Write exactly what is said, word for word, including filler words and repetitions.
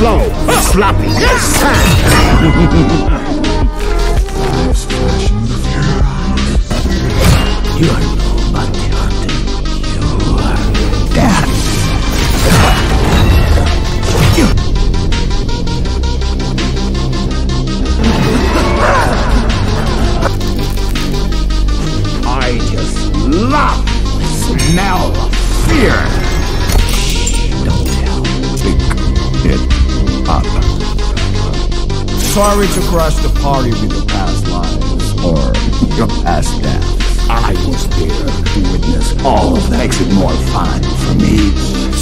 slow, sloppy, sad. You are nobody hunter. You are death. I just love the smell of fear. Don't tell. Pick it up. Sorry to crush the party with your past lives or your past deaths. I was there to witness all of that. Makes it more fun for me.